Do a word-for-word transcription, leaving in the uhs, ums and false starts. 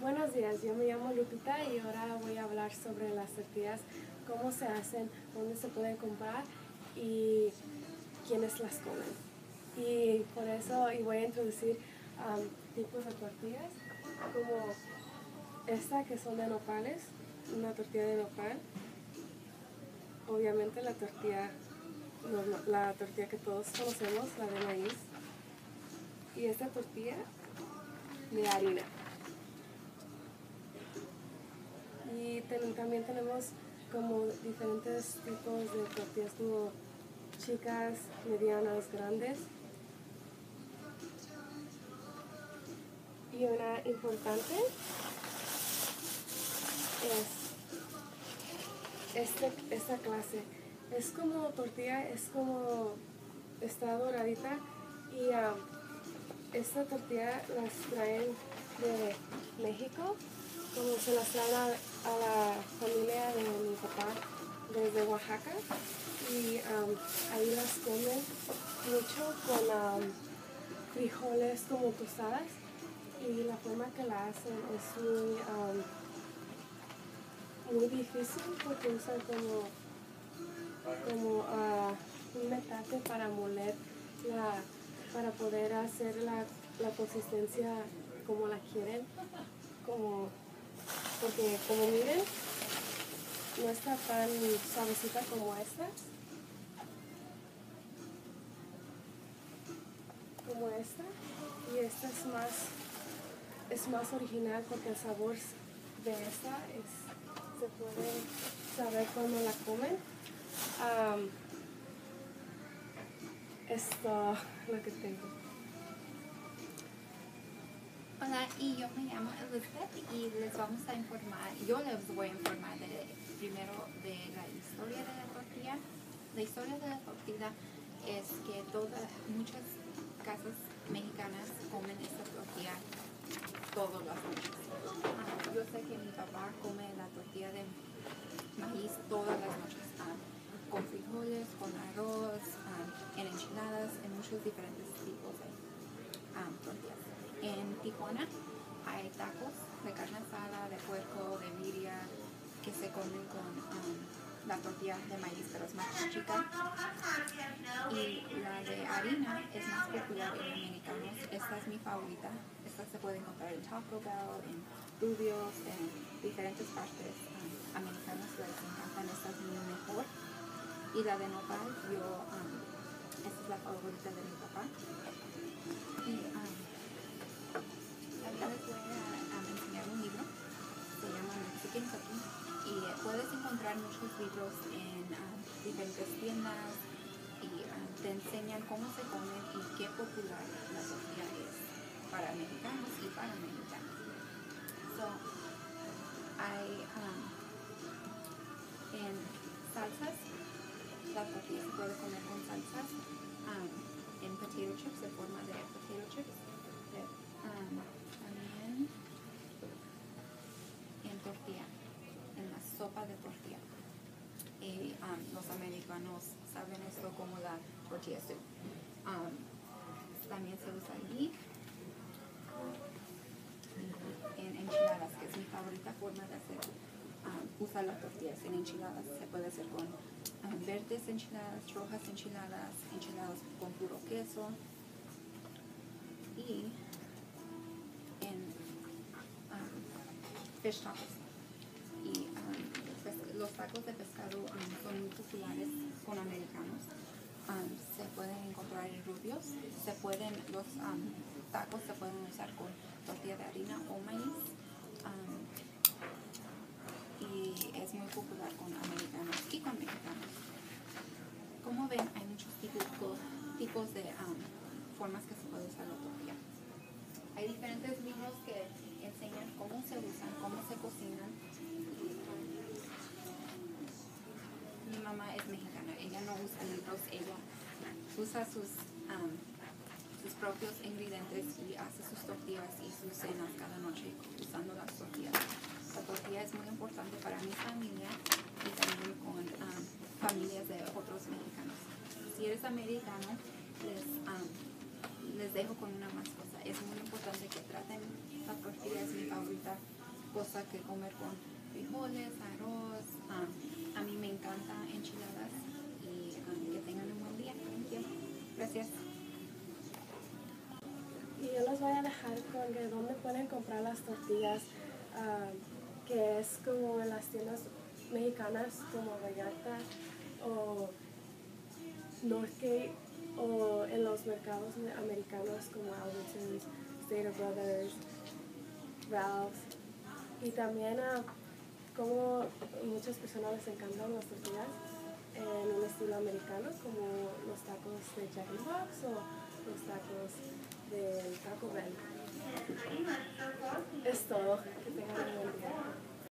Buenos días, yo me llamo Lupita y ahora voy a hablar sobre las tortillas, cómo se hacen, dónde se pueden comprar y quiénes las comen. Y por eso y voy a introducir um, tipos de tortillas, como esta que son de nopales, una tortilla de nopal, obviamente la tortilla, la tortilla que todos conocemos, la de maíz, y esta tortilla de harina. Y ten, también tenemos como diferentes tipos de tortillas, como chicas, medianas, grandes. Y una importante es este, esta clase. Es como tortilla, es como, está doradita y um, esta tortilla las traen de México, como se las traen a, a la familia de mi papá desde Oaxaca, y um, ahí las comen mucho con um, frijoles como tostadas, y la forma que la hacen es muy, um, muy difícil porque usan como, como uh, un metate para moler la, para poder hacer la, la consistencia como la quieren, como porque como miren, no está tan suavecita como esta, como esta, y esta es más, es más original porque el sabor de esta es, se puede saber cuando la comen. Um, esto lo que tengo. Hola, y yo me llamo Elizabeth y les vamos a informar, yo les voy a informar de, primero de la historia de la tortilla. La historia de la tortilla es que todas, muchas casas mexicanas comen esta tortilla todas las noches. Uh, yo sé que mi papá come la tortilla de maíz todas las noches, uh, con frijoles, con arroz, uh, en enchiladas, en muchos diferentes tipos de um, tortillas. En Tijuana hay tacos de carne asada, de puerco, de birria, que se comen con um, la tortilla de maíz, pero es más chica. Y la de harina es más popular en americanos. Esta es mi favorita. Esta se puede encontrar en Taco Bell, en Rubio's, en diferentes partes um, americanas. Les encantan. Esta es mi mejor. Y la de nopal, yo, um, esta es la favorita de mi papá. Y, um, les voy a, a enseñar un libro, se llama Mexican Cooking, y uh, puedes encontrar muchos libros en uh, diferentes tiendas y uh, te enseñan cómo se come y qué popular la tortilla es para mexicanos y para mexicanos. So, hay um, en salsas, la tortilla se puede comer con salsas, um, en potato chips, en forma de potato chips, de, um, también en tortilla, en la sopa de tortilla. Y um, los americanos saben esto como la tortilla soup. Um, también se usa allí en enchiladas, que es mi favorita forma de hacer, um, usar las tortillas en enchiladas. Se puede hacer con um, verdes enchiladas, rojas enchiladas, enchiladas con puro queso, y en um, fish tacos. Y um, los tacos de pescado um, son muy populares con americanos. Um, se pueden encontrar en Rubio's. Se pueden, los um, tacos se pueden usar con tortilla de harina o maíz. Um, y es muy popular con americanos y con mexicanos. Como ven, hay muchos tipos, tipos de um, formas que se puede usar la tortilla. Hay diferentes libros que enseñan cómo se usan, cómo se cocinan. Mi mamá es mexicana, ella no usa libros, ella usa sus, um, sus propios ingredientes y hace sus tortillas y sus cenas cada noche usando las tortillas. La tortilla es muy importante para mi familia y también con um, familias de otros mexicanos. Si eres americano, les, um, les dejo con una más cosa. Es muy importante que traten la tortilla, es mi favorita. cosa que comer con frijoles, arroz. Um, a mí me encanta enchiladas y um, que tengan un buen día. Thank you. Gracias. Y yo los voy a dejar con que dónde pueden comprar las tortillas, ah, que es como en las tiendas mexicanas como Vallarta o Northgate, o en los mercados americanos como Albertsons, Stater Brothers, Ralph's. Y también uh, como muchas personas les encantan las tortillas en un estilo americano, como los tacos de Jack in the Box o los tacos del Taco Bell. Es todo. Que tengan un buen día.